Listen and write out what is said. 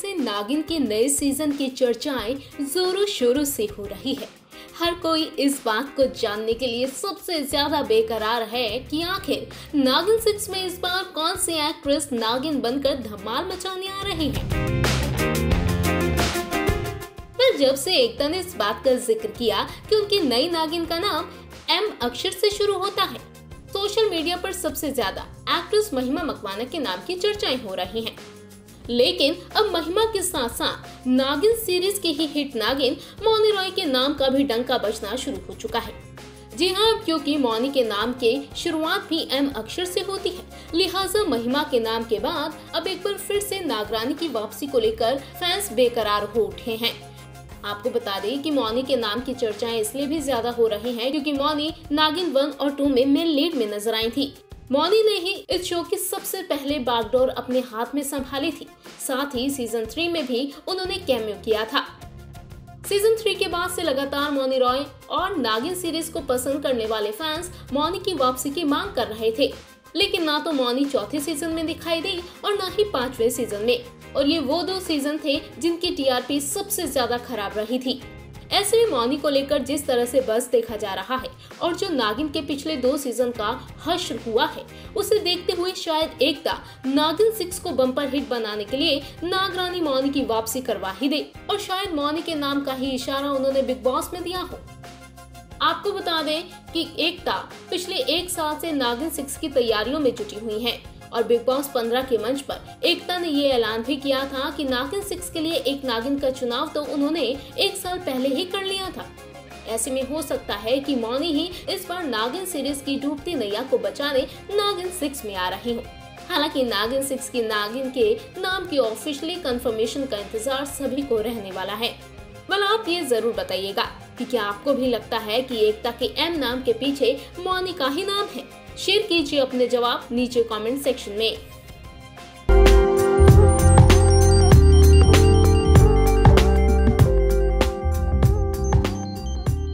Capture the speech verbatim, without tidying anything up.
से नागिन के नए सीजन की चर्चाएं जोरों शोरों से हो रही है। हर कोई इस बात को जानने के लिए सबसे ज्यादा बेकरार है कि आखिर नागिन सिक्स में इस बार कौन सी एक्ट्रेस नागिन बनकर धमाल मचाने आ रही है। पर जब से एकता ने इस बात का जिक्र किया कि उनकी नई नागिन का नाम एम अक्षर से शुरू होता है, सोशल मीडिया पर सबसे ज्यादा एक्ट्रेस महिमा मकवाना के नाम की चर्चाएं हो रही हैं। लेकिन अब महिमा के साथ साथ नागिन सीरीज की ही हिट नागिन मौनी रॉय के नाम का भी डंका बजना शुरू हो चुका है। जी हाँ, क्योंकि मौनी के नाम के शुरुआत भी एम अक्षर से होती है, लिहाजा महिमा के नाम के बाद अब एक बार फिर से नागरानी की वापसी को लेकर फैंस बेकरार हो उठे हैं। आपको बता दें कि मौनी के नाम की चर्चाएं इसलिए भी ज्यादा हो रही हैं क्योंकि मौनी नागिन वन और टू में मेन लीड में नजर आई थी। मौनी ने ही इस शो की सबसे पहले बागडोर अपने हाथ में संभाली थी। साथ ही सीजन थ्री में भी उन्होंने कैमियो किया था। सीजन थ्री के बाद से लगातार मौनी रॉय और नागिन सीरीज को पसंद करने वाले फैंस मौनी की वापसी की मांग कर रहे थे, लेकिन ना तो मौनी चौथे सीजन में दिखाई दी और ना ही पांचवे सीजन में, और ये वो दो सीजन थे जिनकी टीआरपी सबसे ज्यादा खराब रही थी। ऐसे में मौनी को लेकर जिस तरह से बज़ देखा जा रहा है और जो नागिन के पिछले दो सीजन का हश्र हुआ है, उसे देखते हुए शायद एकता नागिन सिक्स को बम्पर हिट बनाने के लिए नागरानी मौनी की वापसी करवा ही दे, और शायद मौनी के नाम का ही इशारा उन्होंने बिग बॉस में दिया हो। आपको बता दें कि एकता पिछले एक साल से नागिन सिक्स की तैयारियों में जुटी हुई है और बिग बॉस पंद्रह के मंच पर एकता ने ये ऐलान भी किया था कि नागिन सिक्स के लिए एक नागिन का चुनाव तो उन्होंने एक साल पहले ही कर लिया था। ऐसे में हो सकता है कि मौनी ही इस बार नागिन सीरीज की डूबती नैया को बचाने नागिन सिक्स में आ रही हो। हालांकि नागिन सिक्स की नागिन के नाम की ऑफिशियली कंफर्मेशन का इंतजार सभी को रहने वाला है। वेल, आप ये जरूर बताइएगा कि क्या आपको भी लगता है कि एकता के एम नाम के पीछे मौनी का ही नाम है। शेयर कीजिए अपने जवाब नीचे कमेंट सेक्शन में।